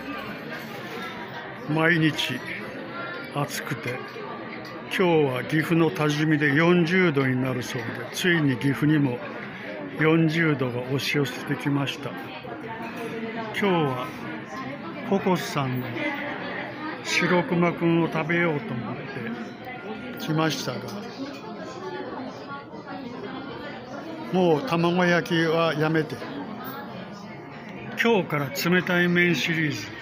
毎日暑くて、今日は岐阜の多治見で40度になるそうで、ついに岐阜にも40度が押し寄せてきました。今日はココスさんの白熊くんを食べようと思って来ましたが、もう卵焼きはやめて、今日から冷たい麺シリーズ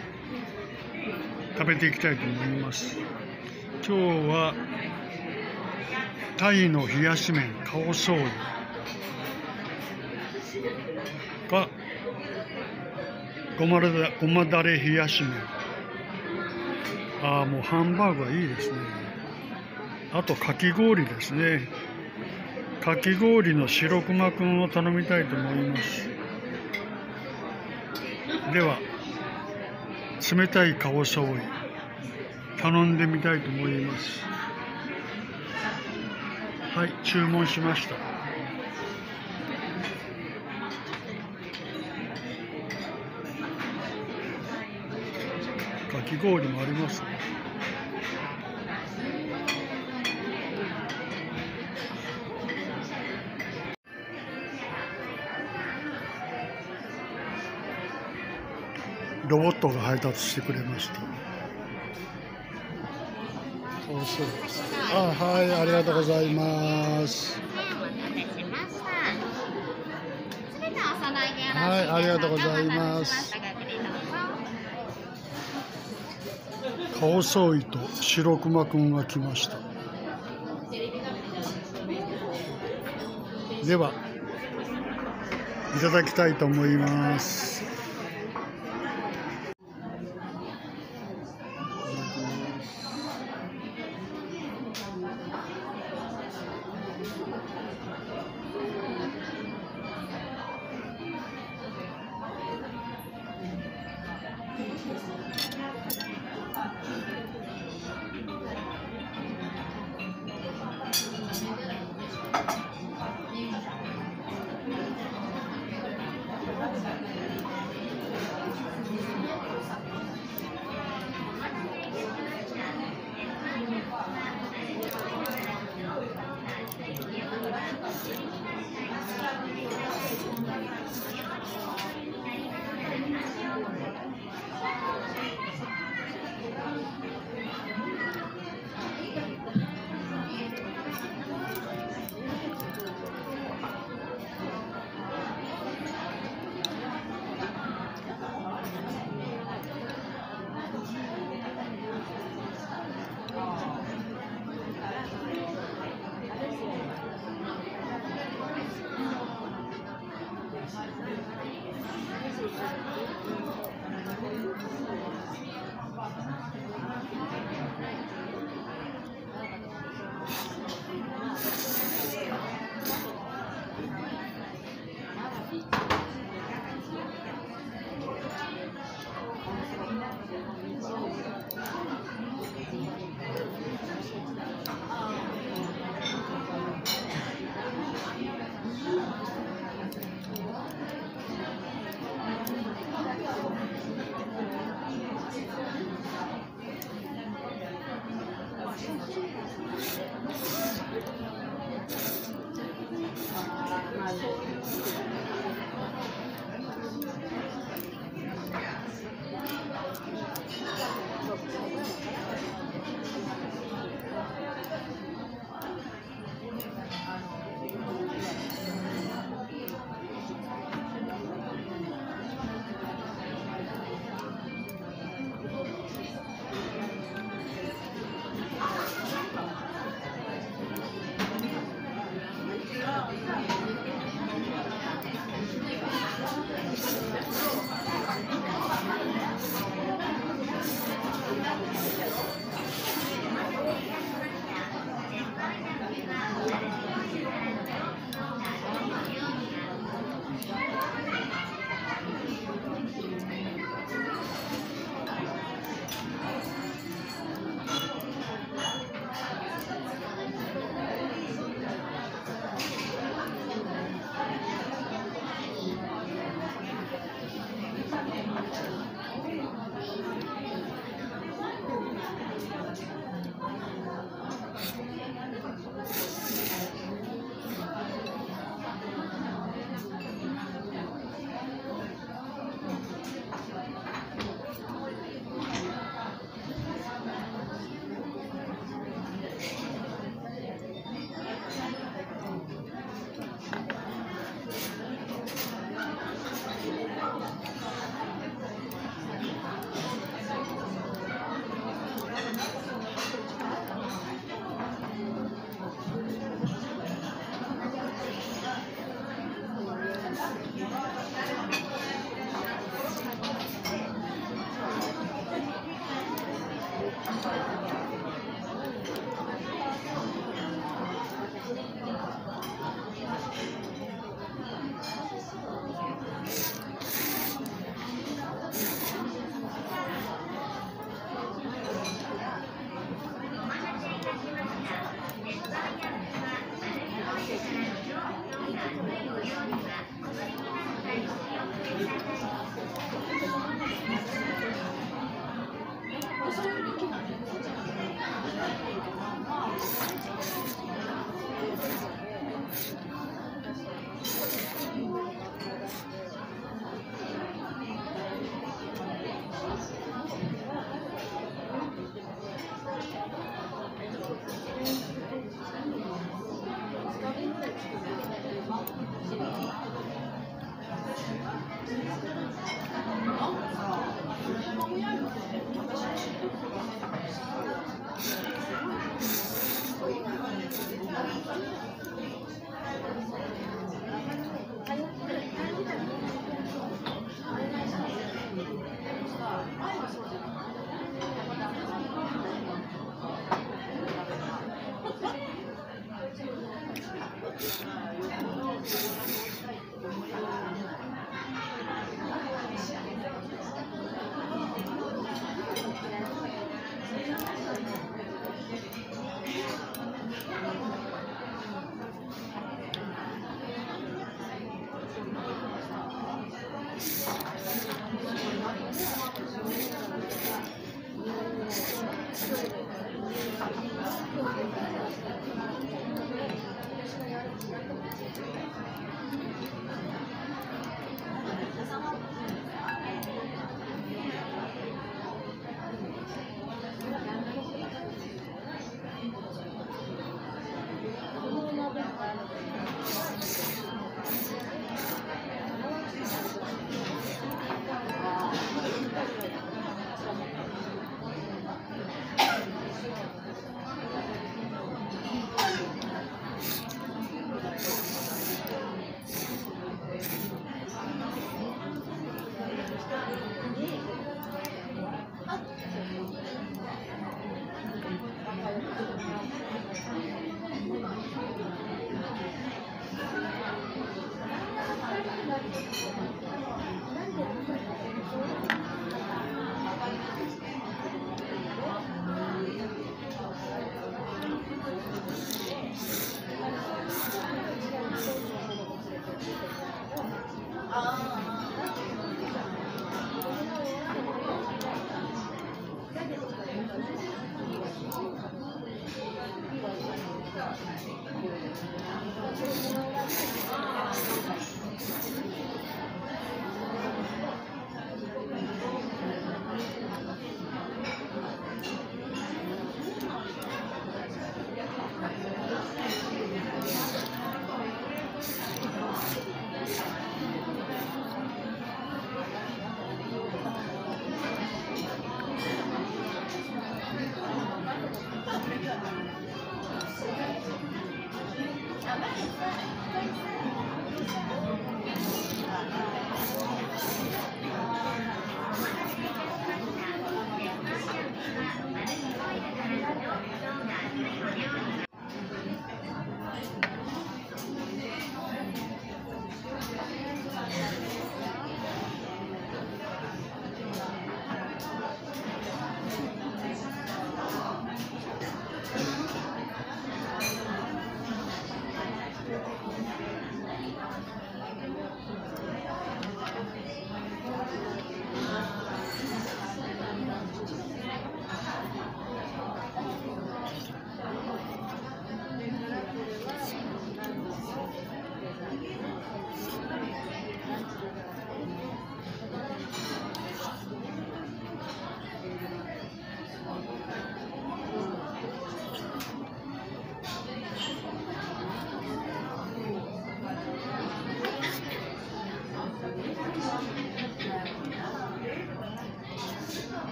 食べていきたいと思います。今日はタイの冷やし麺カオソーイがごまだれ冷やし麺。もうハンバーグはいいですね。あとかき氷ですね。かき氷の白熊くんを頼みたいと思います。では冷たいカオソーイ頼んでみたいと思います。はい、注文しました。かき氷もありますね。ロボットが配達してくれました。そうです。はい、ありがとうございます。はい、ありがとうございます。カオソーイと白熊くんが来ました。では、いただきたいと思います。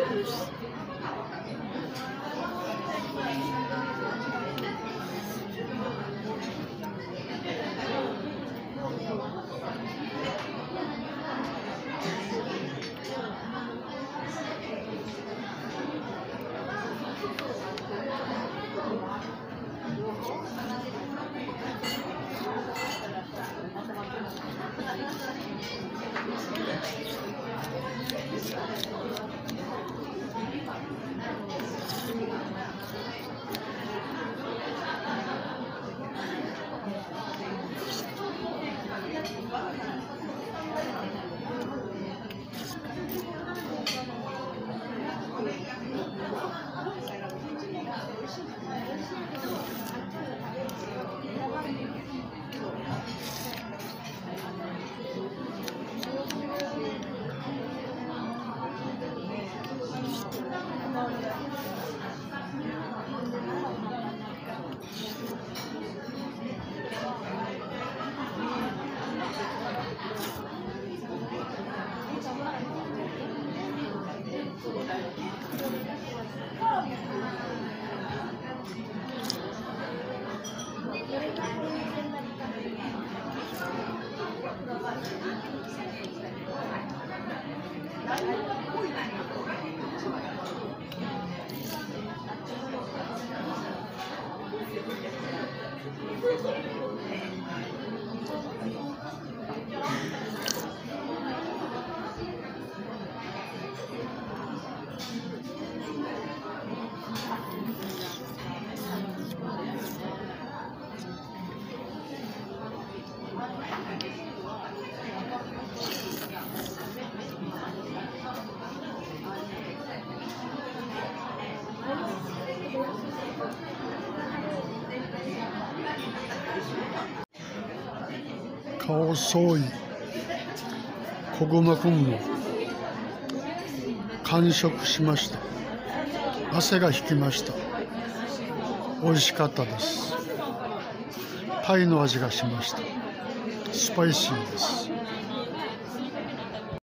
顔総意小熊くんも完食しました。汗が引きました。美味しかったです。タイの味がしました。スパイシーです。